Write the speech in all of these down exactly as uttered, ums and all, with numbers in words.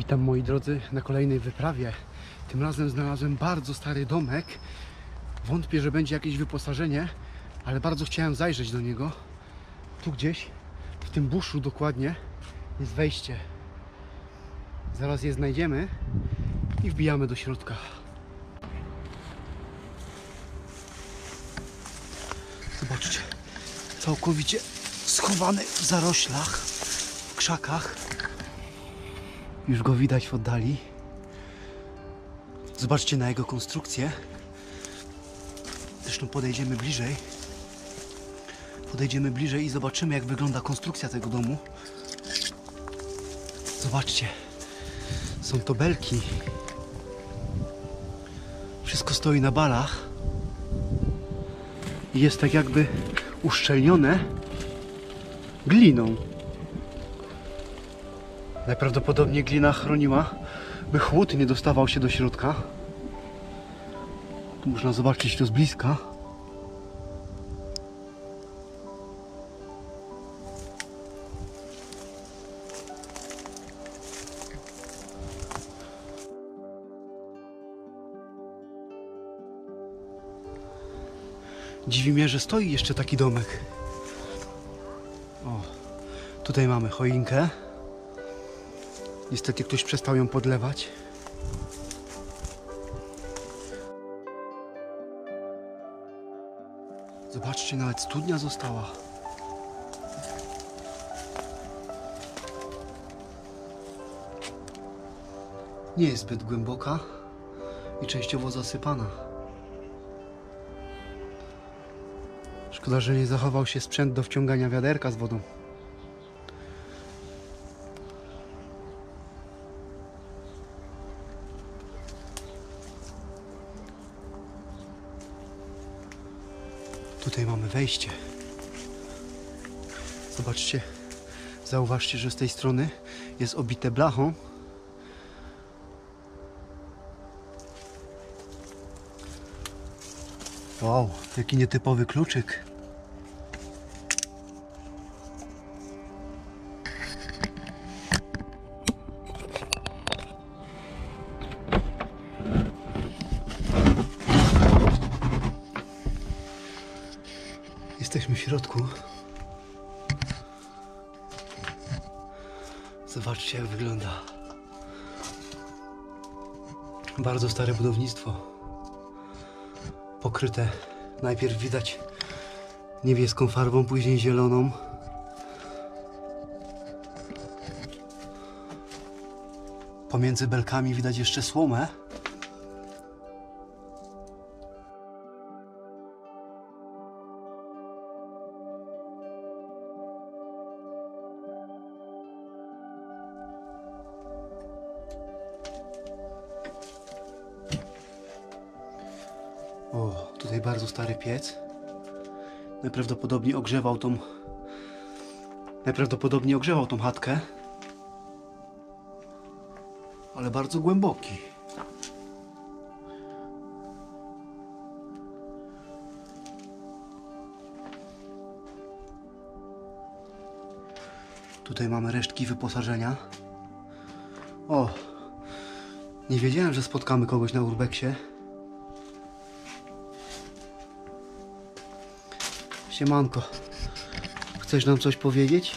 Witam moi drodzy na kolejnej wyprawie. Tym razem znalazłem bardzo stary domek. Wątpię, że będzie jakieś wyposażenie, ale bardzo chciałem zajrzeć do niego. Tu gdzieś, w tym buszu dokładnie, jest wejście. Zaraz je znajdziemy i wbijamy do środka. Zobaczcie, całkowicie schowany w zaroślach, w krzakach. Już go widać w oddali. Zobaczcie na jego konstrukcję. Zresztą podejdziemy bliżej. Podejdziemy bliżej i zobaczymy, jak wygląda konstrukcja tego domu. Zobaczcie. Są to belki. Wszystko stoi na balach. I jest tak jakby uszczelnione gliną. Najprawdopodobniej glina chroniła, by chłód nie dostawał się do środka. Tu można zobaczyć to z bliska. Dziwi mnie, że stoi jeszcze taki domek. O, tutaj mamy choinkę. Niestety ktoś przestał ją podlewać. Zobaczcie, nawet studnia została. Nie jest zbyt głęboka i częściowo zasypana. Szkoda, że nie zachował się sprzęt do wciągania wiaderka z wodą. Tutaj mamy wejście. Zobaczcie, zauważcie, że z tej strony jest obite blachą. Wow, jaki nietypowy kluczyk. Jesteśmy w środku. Zobaczcie, jak wygląda. Bardzo stare budownictwo. Pokryte najpierw widać niebieską farbą, później zieloną. Pomiędzy belkami widać jeszcze słomę. O, tutaj bardzo stary piec. Najprawdopodobniej ogrzewał tą... Najprawdopodobniej ogrzewał tą chatkę. Ale bardzo głęboki. Tutaj mamy resztki wyposażenia. O! Nie wiedziałem, że spotkamy kogoś na urbexie. Siemanko, chcesz nam coś powiedzieć?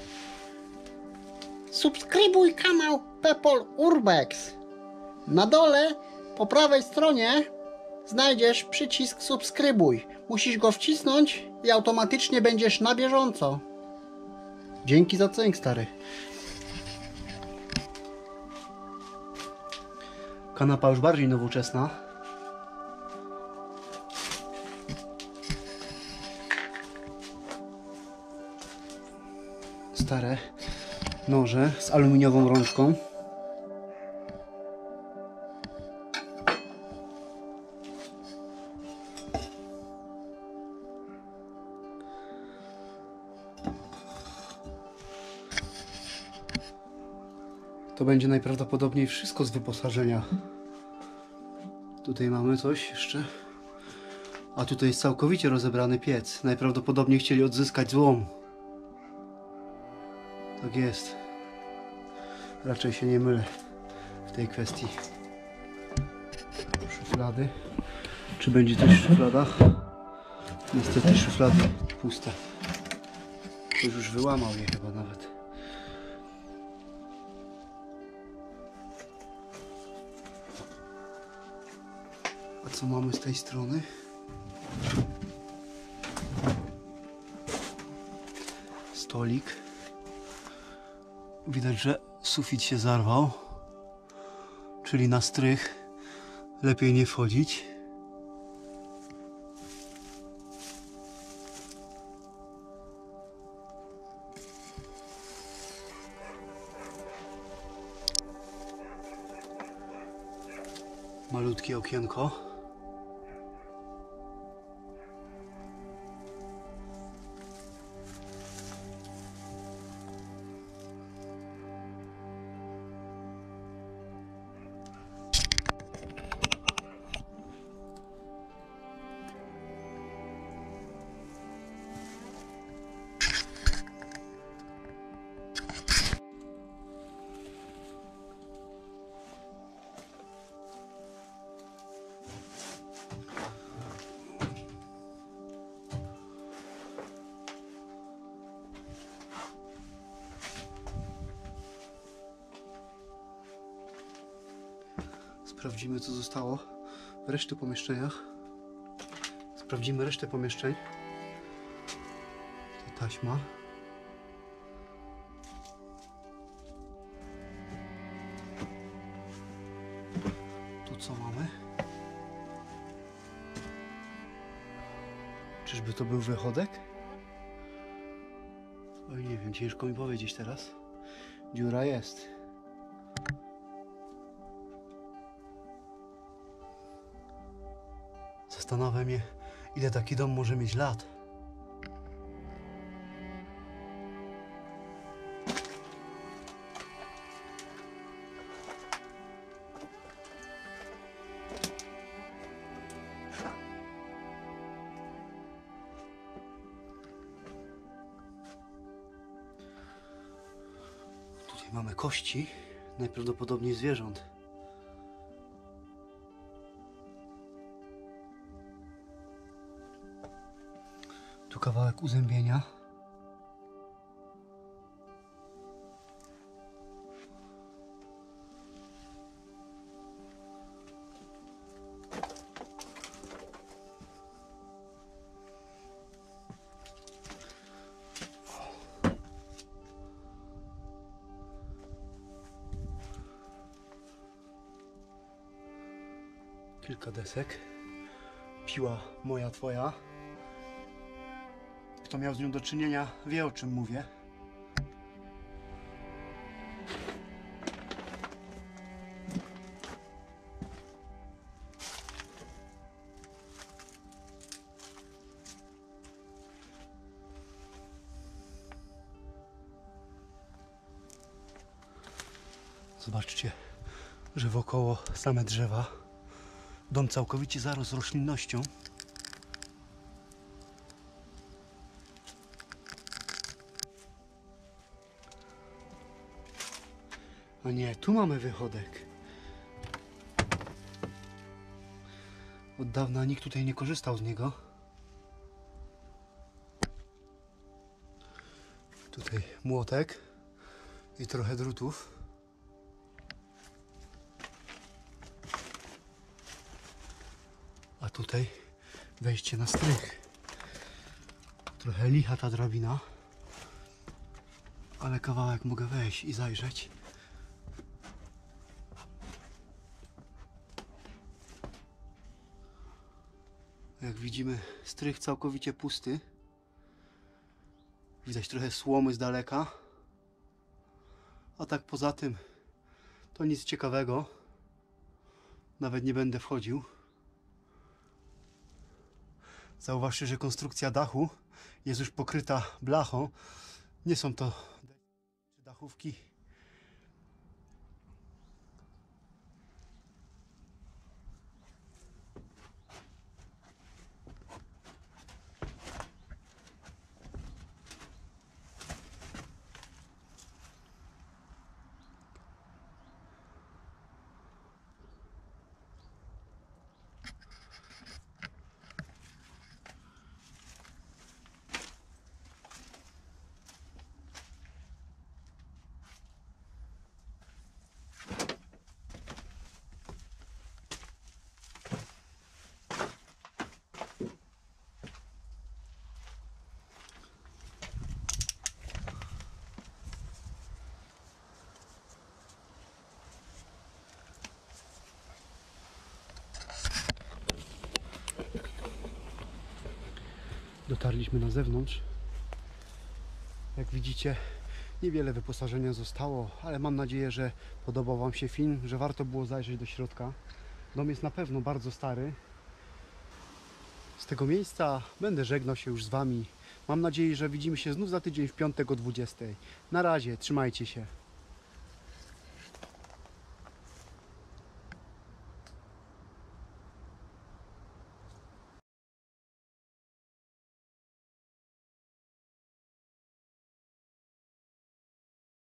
Subskrybuj kanał Pepol Urbex. Na dole, po prawej stronie, znajdziesz przycisk subskrybuj. Musisz go wcisnąć i automatycznie będziesz na bieżąco. Dzięki za cynk, stary. Kanapa już bardziej nowoczesna. Stare noże z aluminiową rączką. To będzie najprawdopodobniej wszystko z wyposażenia. Tutaj mamy coś jeszcze. A tutaj jest całkowicie rozebrany piec. Najprawdopodobniej chcieli odzyskać złom. Tak jest. Raczej się nie mylę. tej kwestii. Szuflady. Czy będzie coś w szufladach? Niestety szuflady puste. Ktoś już wyłamał je chyba nawet. A co mamy z tej strony? Stolik. Widać, że sufit się zarwał, czyli na strych lepiej nie wchodzić. Malutkie okienko. Sprawdzimy, co zostało w reszty pomieszczeniach. Sprawdzimy resztę pomieszczeń. Tutaj taśma. Tu co mamy? Czyżby to był wychodek? Oj, nie wiem, ciężko mi powiedzieć teraz. Dziura jest. Zastanawiam się, ile taki dom może mieć lat. Tutaj mamy kości, najprawdopodobniej zwierząt. Tu kawałek uzębienia. Kilka desek. Piła moja, twoja. Kto miał z nią do czynienia, wie, o czym mówię. Zobaczcie, że wokoło same drzewa. Dom całkowicie zarósł roślinnością. A nie, tu mamy wychodek. Od dawna nikt tutaj nie korzystał z niego. Tutaj młotek i trochę drutów. A tutaj wejście na strych. Trochę licha ta drabina, ale kawałek mogę wejść i zajrzeć. Jak widzimy, strych całkowicie pusty. Widać trochę słomy z daleka. A tak poza tym to nic ciekawego. Nawet nie będę wchodził. Zauważcie, że konstrukcja dachu jest już pokryta blachą. Nie są to dachówki. Dotarliśmy na zewnątrz. Jak widzicie, niewiele wyposażenia zostało, ale mam nadzieję, że podobał Wam się film, że warto było zajrzeć do środka. Dom jest na pewno bardzo stary. Z tego miejsca będę żegnał się już z Wami. Mam nadzieję, że widzimy się znów za tydzień w piątek o dwudziestej. Na razie, trzymajcie się.